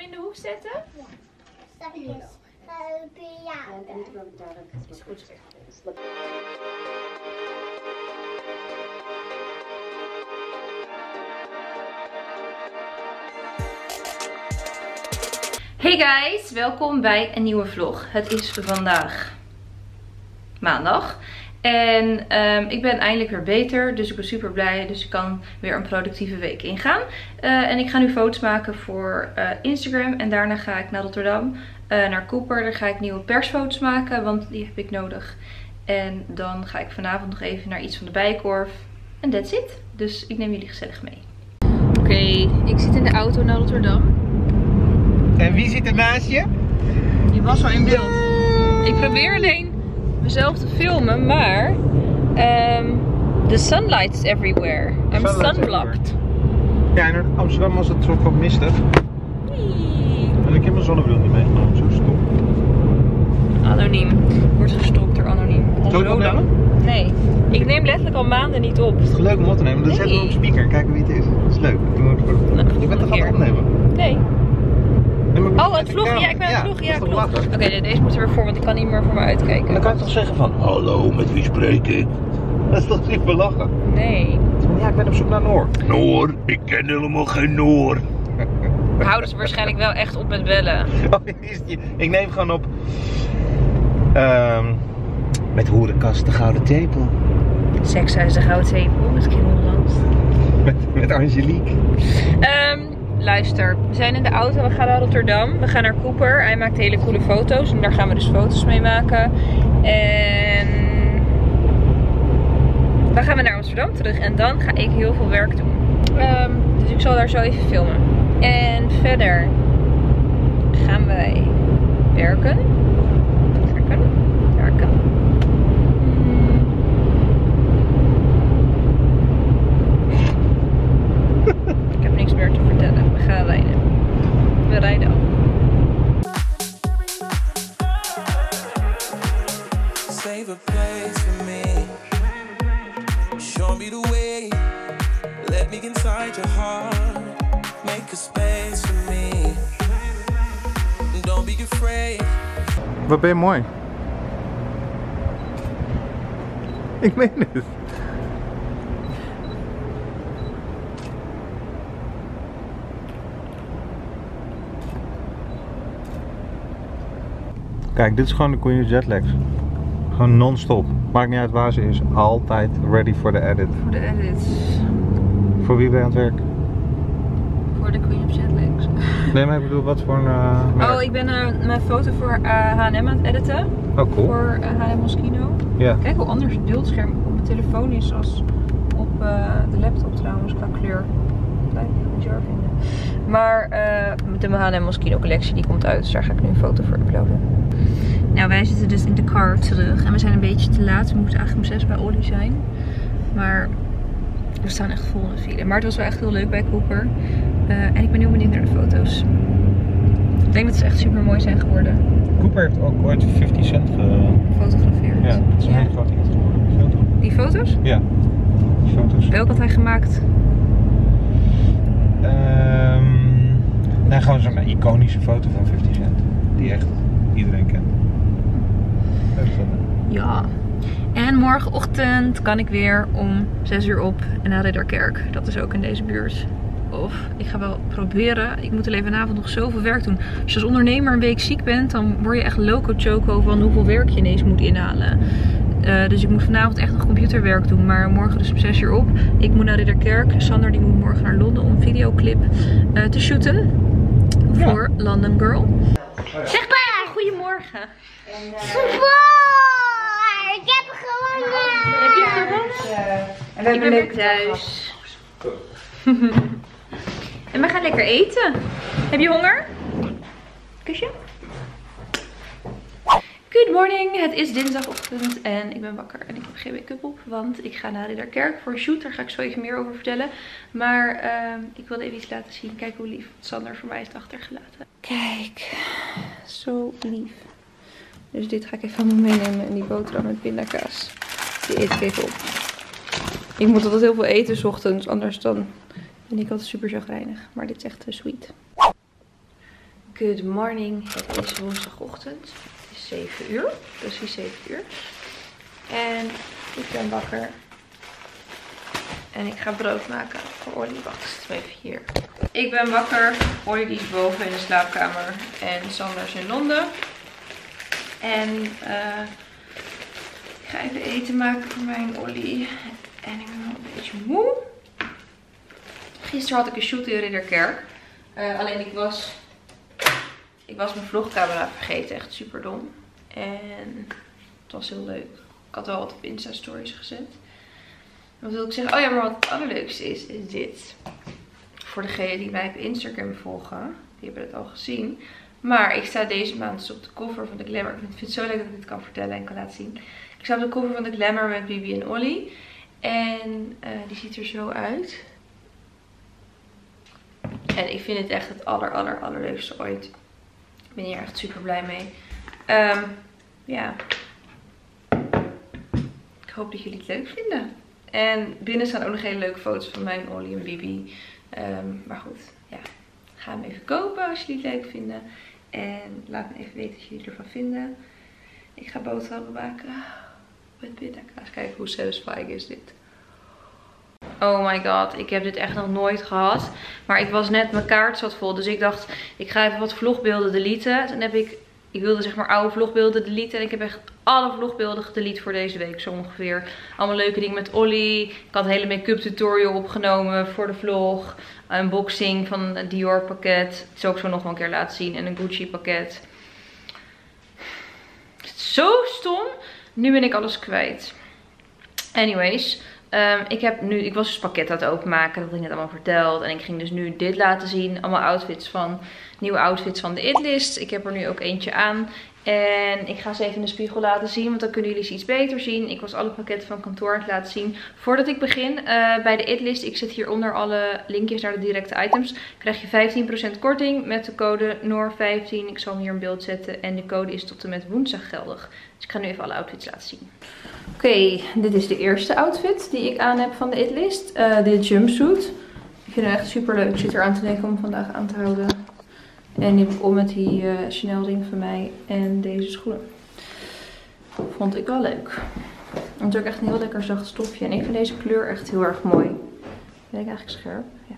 in de hoek zetten? Ja. Stapjes. Ja. En niet wel duidelijk. Het is goed. Hey guys, welkom bij een nieuwe vlog. Het is vandaag maandag. En ik ben eindelijk weer beter, dus ik ben super blij. Dus ik kan weer een productieve week ingaan. En ik ga nu foto's maken voor Instagram. En daarna ga ik naar Rotterdam, naar Cooper. Daar ga ik nieuwe persfoto's maken, want die heb ik nodig. En dan ga ik vanavond nog even naar iets van de Bijenkorf. En that's it. Dus ik neem jullie gezellig mee. Oké, ik zit in de auto naar Rotterdam. En wie zit er naast je? Je was al in beeld. Ik probeer alleen mezelf te filmen, maar the sunlight is everywhere. I'm sunblocked. Ja, in Amsterdam was het soort van mistig. En ik heb mijn zonnebril niet meegenomen, zo stom. Anoniem. Wordt gestopt door Anoniem. Zal je het opnemen? Nee. Ik neem letterlijk al maanden niet op. Het is leuk om op te nemen, dan zetten we op speaker en kijken wie het is. Dat is leuk. Je bent toch aan het opnemen? Nee. Nee, Oh, het vlog? Ja, ik ben aan het vlog. Ja, klopt. Oké, deze moet er weer voor, want ik kan niet meer voor me uitkijken. Dan kan je toch zeggen van, hallo, met wie spreek ik? Dat is toch super lachen? Nee. Ja, ik ben op zoek naar Noor. Noor? Ik ken helemaal geen Noor. We houden ze waarschijnlijk wel echt op met bellen. Oh, ik neem gewoon op. Met hoerenkast de gouden tepel. Sekshuis de gouden tepel met Kim Holland. Met Angelique. Luister, we zijn in de auto, we gaan naar Rotterdam, we gaan naar Cooper. Hij maakt hele coole foto's en daar gaan we dus foto's mee maken. En dan gaan we naar Amsterdam terug en dan ga ik heel veel werk doen. Dus ik zal daar zo even filmen. En verder gaan wij werken. Ik heb niks meer te vertellen. We gaan rijden. We rijden al. Save a place for me. Show me the way. Let me inside your heart. Make a space for me. Don't be afraid. Wat ben je mooi. Ik meen het. Kijk, dit is gewoon de Queen of Jetlags. Gewoon non-stop. Maakt niet uit waar ze is. Altijd ready for the edit. Voor de edits. Voor wie ben je aan het werk? Voor de Queen of Jetlags. Nee, maar ik bedoel, wat voor een merk? Oh, ik ben mijn foto voor H&M aan het editen. Oh, cool. Voor H&M Moschino. Ja. Kijk hoe anders het beeldscherm op mijn telefoon is als op de laptop trouwens, qua kleur. Blijf ik bizar vinden. Maar de H&M Moschino collectie die komt uit, dus daar ga ik nu een foto voor uploaden. Nou, wij zitten dus in de car terug en we zijn een beetje te laat. We moeten eigenlijk om 6 bij Olly zijn. Maar we staan echt vol in de file. Maar het was wel echt heel leuk bij Cooper. En ik ben heel benieuwd naar de foto's. Ik denk dat ze echt super mooi zijn geworden. Cooper heeft ook ooit 50 cent gefotografeerd. Ja, het is een hele grote hit geworden. Die foto's? Ja, die foto's. Welke had hij gemaakt? Nee, gewoon zo'n iconische foto van 50 cent. Die echt iedereen kent. Ja. En morgenochtend kan ik weer om 6 uur op en naar Ridderkerk. Dat is ook in deze buurt. Of ik ga wel proberen. Ik moet alleen vanavond nog zoveel werk doen. Als je als ondernemer een week ziek bent, dan word je echt loco choco van hoeveel werk je ineens moet inhalen. Dus ik moet vanavond echt nog computerwerk doen. Maar morgen dus om 6 uur op. Ik moet naar Ridderkerk. Sander die moet morgen naar Londen om een videoclip te shooten. Voor London Girl. Zeg maar, goedemorgen. Ik heb gewonnen. Heb je gewonnen? Ik ben weer thuis. En we gaan lekker eten. Heb je honger? Kusje? Good morning, het is dinsdagochtend en ik ben wakker en ik heb geen make-up op, want ik ga naar Ridderkerk voor een shoot. Daar ga ik zo even meer over vertellen. Maar ik wilde even iets laten zien. Kijk hoe lief Sander voor mij heeft achtergelaten. Kijk, zo lief. Dus dit ga ik even van me meenemen en die boterham met pindakaas. Die eet ik even op. Ik moet altijd heel veel eten 's ochtends, anders dan ben ik altijd super chagrijnig. Maar dit is echt sweet. Good morning. Het is woensdagochtend. Het is 7 uur. Precies 7 uur. En ik ben wakker. En ik ga brood maken voor Ollie. Wacht eens even hier. Ik ben wakker. Ollie die is boven in de slaapkamer. En Sander is in Londen. En ik ga even eten maken voor mij en Ollie. En ik ben wel een beetje moe. Gisteren had ik een shoot in Ridderkerk. Alleen ik was mijn vlogcamera vergeten. Echt super dom. En het was heel leuk. Ik had wel wat op Insta stories gezet. Wat wil ik zeggen? Oh ja, maar wat het allerleukste is dit. Voor degenen die mij op Instagram volgen. Die hebben het al gezien. Maar ik sta deze maand dus op de cover van de Glamour. Ik vind het zo leuk dat ik dit kan vertellen en kan laten zien. Ik sta op de cover van de Glamour met Bibi en Ollie. En die ziet er zo uit. En ik vind het echt het allerleukste ooit. Ik ben hier echt super blij mee. Ja. Ik hoop dat jullie het leuk vinden. En binnen staan ook nog hele leuke foto's van mij en Ollie en Bibi. Maar goed, ja. Ga hem even kopen als jullie het leuk vinden. En laat me even weten wat jullie ervan vinden. Ik ga boterhammen maken met pindakaas. Kijk hoe satisfying is dit. Oh my god, ik heb dit echt nog nooit gehad. Maar ik was net, mijn kaart zat vol. Dus ik dacht, ik ga even wat vlogbeelden deleten. Toen heb ik wilde zeg maar oude vlogbeelden deleten. En ik heb echt alle vlogbeelden gedelete voor deze week zo ongeveer. Allemaal leuke dingen met Ollie. Ik had een hele make-up tutorial opgenomen voor de vlog. Een unboxing van een Dior pakket. Dat zal ik zo nog wel een keer laten zien. En een Gucci pakket. Zo stom. Nu ben ik alles kwijt. Anyways. Ik was dus pakket aan het openmaken. Dat had ik net allemaal verteld. En ik ging dus nu dit laten zien. Allemaal nieuwe outfits van de Itlist. Ik heb er nu ook eentje aan. En ik ga ze even in de spiegel laten zien. Want dan kunnen jullie ze iets beter zien. Ik was alle pakketten van kantoor aan het laten zien. Voordat ik begin bij de Itlist. Ik zet hieronder alle linkjes naar de directe items. Krijg je 15% korting met de code NOOR15. Ik zal hem hier in beeld zetten. En de code is tot en met woensdag geldig. Dus ik ga nu even alle outfits laten zien. Oké, dit is de eerste outfit die ik aan heb van de Itlist. Dit jumpsuit. Ik vind hem echt super leuk. Ik zit er aan te denken om hem vandaag aan te houden. En die heb ik om met die Chanel ring van mij en deze schoenen. Vond ik wel leuk. Het is ook echt een heel lekker zacht stofje. En ik vind deze kleur echt heel erg mooi. Ben ik eigenlijk scherp? Ja.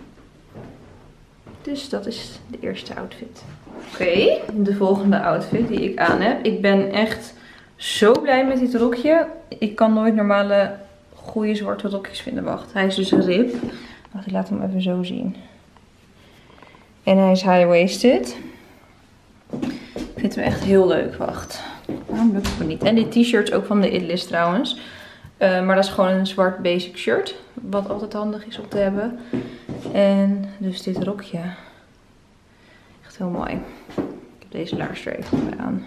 Dus dat is de eerste outfit. Oké, de volgende outfit die ik aan heb. Ik ben echt zo blij met dit rokje. Ik kan nooit normale goede zwarte rokjes vinden. Wacht, hij is dus een rib. Wacht, ik laat hem even zo zien. En hij is high-waisted. Ik vind hem echt heel leuk. Wacht, waarom lukt het me niet? En dit t-shirt is ook van de Itlist trouwens. Maar dat is gewoon een zwart basic shirt. Wat altijd handig is om te hebben. En dus dit rokje. Echt heel mooi. Ik heb deze laars er even bij aan.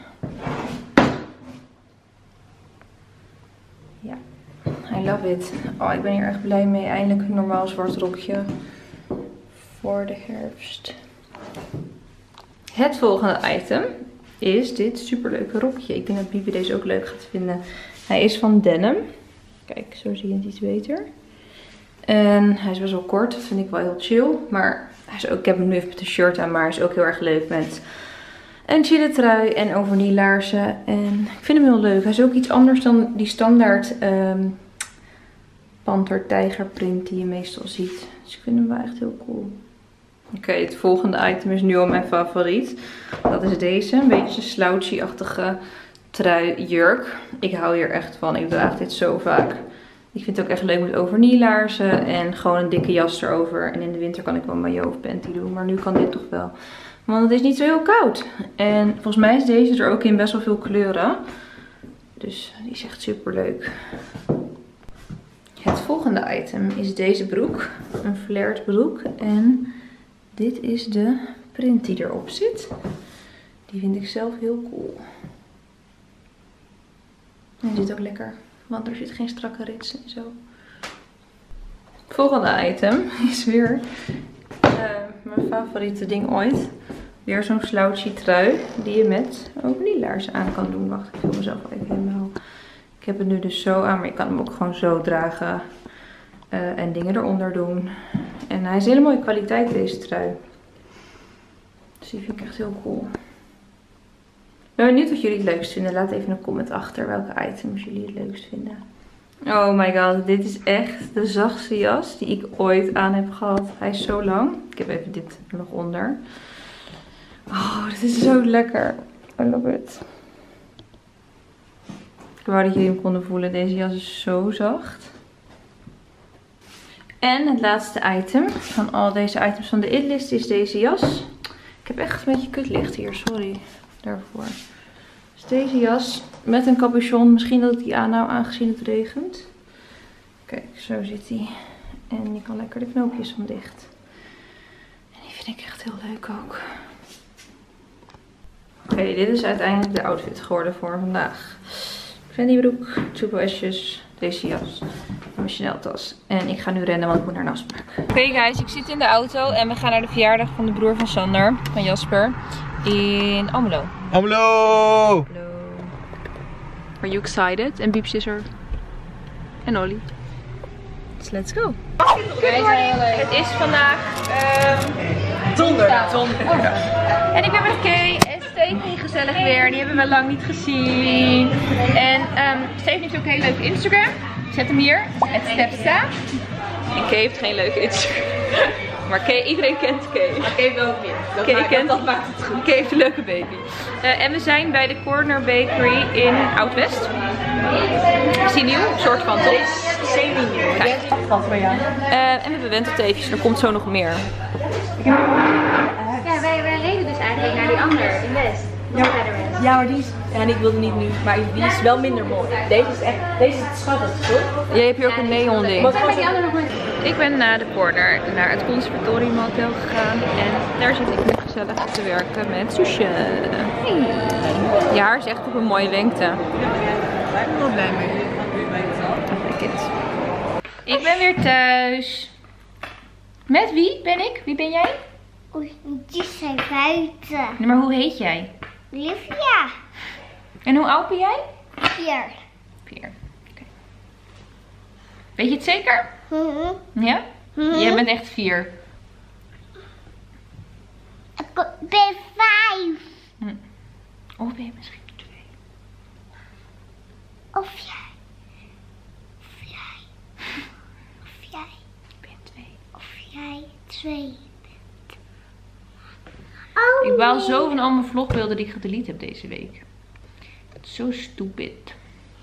Ja, I love it. Oh, ik ben hier echt blij mee. Eindelijk een normaal zwart rokje voor de herfst. Het volgende item is dit superleuke rokje. Ik denk dat Bibi deze ook leuk gaat vinden. Hij is van denim. Kijk, zo zie je het iets beter. En hij is best wel kort. Dat vind ik wel heel chill. Maar hij is ook, ik heb hem nu even met een shirt aan. Maar hij is ook heel erg leuk met een chille trui en overnieuw laarzen. En ik vind hem heel leuk. Hij is ook iets anders dan die standaard panter-tijgerprint die je meestal ziet. Dus ik vind hem wel echt heel cool. Oké, het volgende item is nu al mijn favoriet. Dat is deze. Een beetje slouchy-achtige trui-jurk. Ik hou hier echt van. Ik draag dit zo vaak. Ik vind het ook echt leuk met overnieuw laarzen. En gewoon een dikke jas erover. En in de winter kan ik wel een maillot of panty doen. Maar nu kan dit toch wel. Want het is niet zo heel koud. En volgens mij is deze er ook in best wel veel kleuren. Dus die is echt super leuk. Het volgende item is deze broek. Een flared broek. En dit is de print die erop zit. Die vind ik zelf heel cool. En die zit ook lekker. Want er zit geen strakke rits en zo. Het volgende item is weer mijn favoriete ding ooit. Weer zo'n slouchy trui die je met overnieuwlaarzen aan kan doen. Wacht, ik wil mezelf even helemaal. Ik heb het nu dus zo aan, maar je kan hem ook gewoon zo dragen. En dingen eronder doen. En hij is hele mooie kwaliteit, deze trui. Dus die vind ik echt heel cool. Ik ben benieuwd wat jullie het leukst vinden. Laat even een comment achter welke items jullie het leukst vinden. Oh my god, dit is echt de zachtste jas die ik ooit aan heb gehad. Hij is zo lang. Ik heb even dit er nog onder. Oh, dit is zo lekker. I love it. Ik wou dat jullie hem konden voelen. Deze jas is zo zacht. En het laatste item van al deze items van de inlist is deze jas. Ik heb echt een beetje kutlicht hier, sorry daarvoor. Dus deze jas met een capuchon. Misschien dat ik die aanhoud aangezien het regent. Kijk, zo zit hij. En die kan lekker de knoopjes van dicht. En die vind ik echt heel leuk ook. Oké, dit is uiteindelijk de outfit geworden voor vandaag. Fendi broek, toepelesjes, deze jas en mijn Chanel tas. En ik ga nu rennen, want ik moet naar een afspraak. Oké guys, ik zit in de auto en we gaan naar de verjaardag van de broer van Sander, van Jasper, in Almelo. Almelo! Hallo. Are you excited? En Bieps is er. En Ollie. Dus let's go. Good morning. Het is vandaag donderdag. En ik ben met Kay en Stephanie, gezellig weer. Die hebben we lang niet gezien. En Stephanie heeft ook een hele leuke Instagram. Zet hem hier. @Stepsta. En Kay heeft geen leuke Instagram. Maar Kay, iedereen kent Kay. Maar Kay wil ook meer. Dat maakt het goed. Kay heeft een leuke baby. En we zijn bij de Corner Bakery in Oud-West. Is die nieuw? Een soort van, toch? Semi-nieuw. Kijk. En we hebben wentelteefjes. Er komt zo nog meer. Ja, wij reden dus eigenlijk naar die ander in West. Ja, maar die is, en ik wilde niet nu, maar die is wel minder mooi. Deze is echt, deze is schattig, toch? Jij hebt hier ook een neon ding. Wat was die andere nog? Ik ben na de corner naar het Conservatorium Hotel gegaan en daar zit ik nu gezellig te werken met Soesje. Hey. Je haar is echt op een mooie lengte. Ik ben wel blij mee. Ik ben weer thuis. Met wie ben ik? Wie ben jij? Oei, die zijn buiten. Nee, maar hoe heet jij? Livia. En hoe oud ben jij? 4. 4. Okay. Weet je het zeker? Ja? Mhm. Jij bent echt 4. Ik ben 5. Of ben je misschien 2? Of jij. Of jij. Ik ben 2. Of jij 2. Ik baal zo van al mijn vlogbeelden die ik gedelete heb deze week. Zo stupid.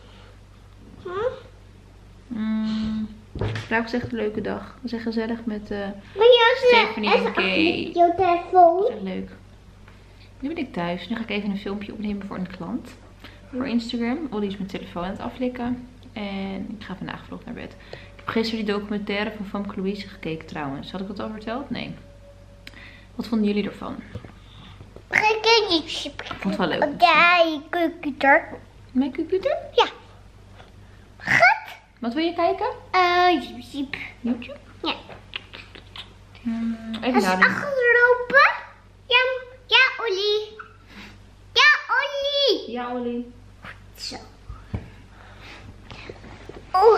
Vandaag was echt een leuke dag. Het was echt gezellig met Stephanie en Kay. Jouw telefoon. Dat is echt leuk. Nu ben ik thuis. Nu ga ik even een filmpje opnemen voor een klant. Voor Instagram. Ollie is mijn telefoon aan het aflikken. En ik ga vandaag vlog naar bed. Ik heb gisteren die documentaire van Famke Louise gekeken trouwens. Had ik dat al verteld? Nee. Wat vonden jullie ervan? Ik vond het wel leuk. Ja, computer. Mijn computer? Ja. Goed. Wat wil je kijken? YouTube. YouTube? Ja. Even Als nadenken. achterlopen. Ja, Ollie. Ja, Ollie. Ja, Ollie. Zo. Oh.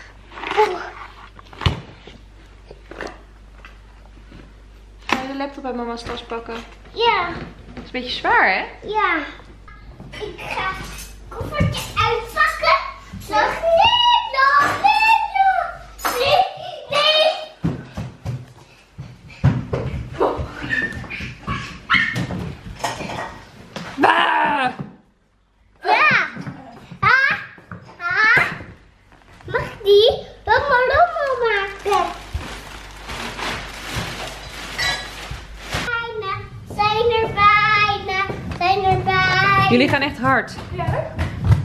Ga je de laptop uit mama's tas pakken? Ja. Dat is een beetje zwaar, hè? Ja. Ik ga het koffertje uitpakken. Nog niet, nog niet, nog. Nee. Bah! Ja. Mag die rommel maken? Zijn er bijna. Jullie gaan echt hard. Ja.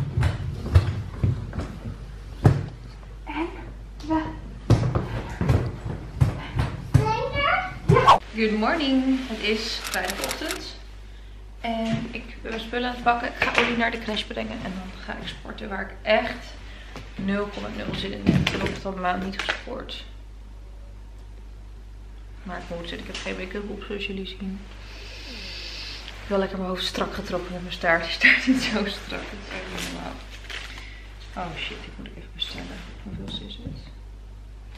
Good morning. Het is vrijdagochtend. En ik ben mijn spullen aan het pakken. Ik ga Ollie naar de crash brengen. En dan ga ik sporten waar ik echt 0,0 zin in heb. Ik heb het al een maand niet gesport. Maar ik moet zitten. Ik heb geen make-up op zoals jullie zien. Ik heb wel lekker mijn hoofd strak getrokken met mijn staart. Die staart niet zo strak. Dat is echt niet normaal. Oh shit, ik moet even bestellen. Hoeveel is het?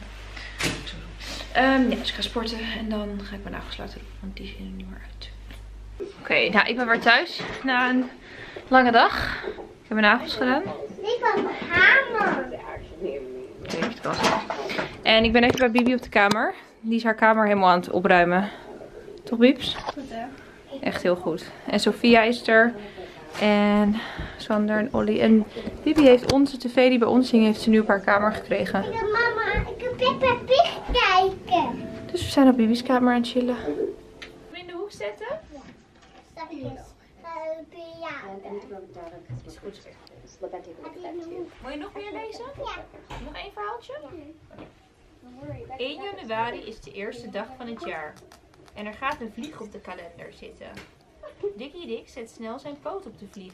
Ja, dus ik ga sporten en dan ga ik mijn nagels laten doen, want die zien er niet meer uit. Oké, nou ik ben weer thuis na een lange dag. Ik heb mijn nagels gedaan. Ik heb een hamer. En ik ben even bij Bibi op de kamer. Die is haar kamer helemaal aan het opruimen. Toch Bibs? Goed hè? Echt heel goed. En Sophia is er. En Sander en Olly. En Bibi heeft onze tv die bij ons hing, heeft ze nu op haar kamer gekregen. Ik heb mama, ik heb Peppa Pig kijken. Dus we zijn op Bibi's kamer aan het chillen. In de hoek zetten? Zakjes. Ja. Is goed. Wil je nog meer lezen? Ja. Nog één verhaaltje? 1 januari is de eerste dag van het jaar. En er gaat een vlieg op de kalender zitten. Dikkie Dik zet snel zijn poot op de vlieg.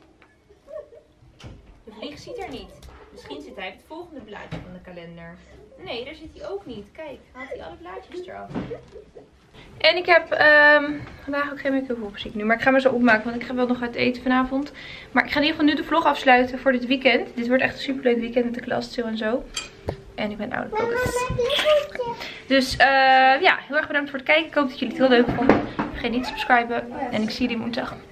De vlieg ziet er niet. Misschien zit hij op het volgende blaadje van de kalender. Nee, daar zit hij ook niet. Kijk, haalt hij alle blaadjes eraf. En ik heb vandaag ook geen make-up op, zie ik nu. Maar ik ga me zo opmaken, want ik ga wel nog uit eten vanavond. Maar ik ga in ieder geval nu de vlog afsluiten voor dit weekend. Dit wordt echt een superleuk weekend met de klas en zo. En ik ben oude pockets. Dus ja, heel erg bedankt voor het kijken. Ik hoop dat jullie het heel leuk vonden. Vergeet niet te subscriben. En ik zie jullie woensdag.